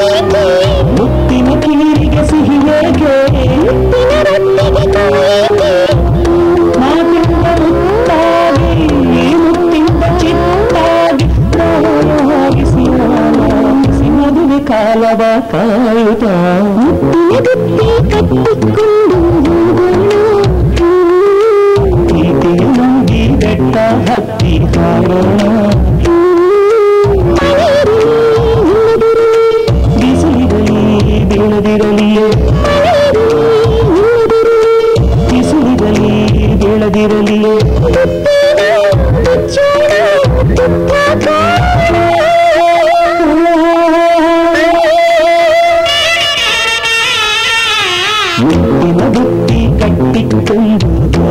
ಮುತ್ತಿನ ಕೀರಿಗೆ ಸಿಹಿ ಹೇಗೆ ಮಾತಿಂದ ಮುತ್ತಾಗಿ ಮುತ್ತಿಂದ ಚಿತ್ತಾಗಿ ಪ್ರಾಯವಾಗಿಸಿ ಮದುವೆ ಕಾಲವ ಕಾಯುತ್ತ ಪ್ರೀತಿಯ ನಂದಿ ಬೆಟ್ಟ ಹತ್ತಿ ಕಾರೋಣ ಬಿಸಿಲಿರಲಿ ಬೀಳದಿರಲಿಯೇ ಬಿಸಿಲಿರಲಿ ಬೀಳದಿರಲಿಯೇ ಮುತ್ತಿನ ಬುತ್ತಿ ಕಟ್ಟಿಕೊಂಡು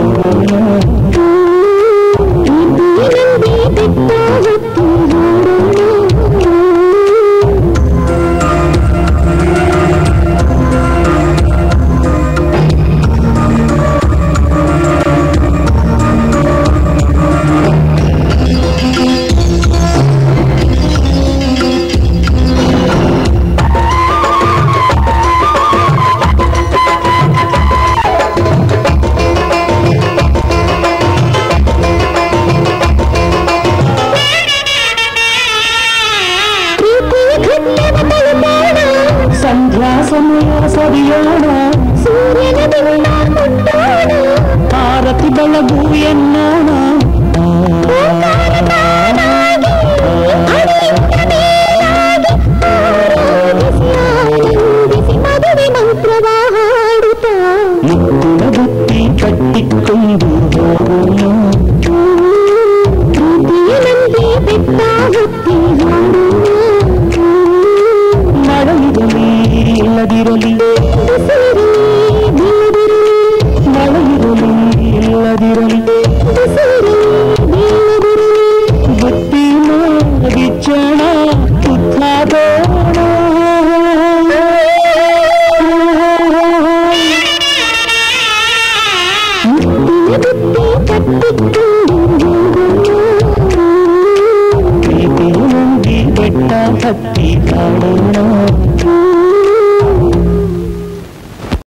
ಸಂಧ್ಯಾ ಸಮಯ ಸರಿಯೋಣ ಸೂರ್ಯನ ಬೆಳಗ ಮುಟ್ಟೋಣ ಆರತಿ ಬೆಳಗು ಎನ್ನೋಣ ಮದುವೆ ಮಂತ್ರವ ಹಾಡುತ್ತ ಮುತ್ತಿನ ಬುತ್ತಿ ಕಟ್ಟಿಕೊಂಡು ಹೋಗೋಣ ಪ್ರೀತಿಯ ನಂದಿ ಬೆಟ್ಟ ಹತ್ತಿ ಮಳೆಯಿರಲಿ ಇಲ್ಲದಿರಲಿ ಮಳೆಯಿರಲಿ ಇಲ್ಲದಿರಲಿ ಬುತ್ತಿನ ಬಿಚ್ಚಣ ಉತ್ಲಾಗೋಣ ಪ್ರೀತಿಯ ನಂದಿ ಬೆಟ್ಟ ಹತ್ತಿ ಕಾಡೋಣ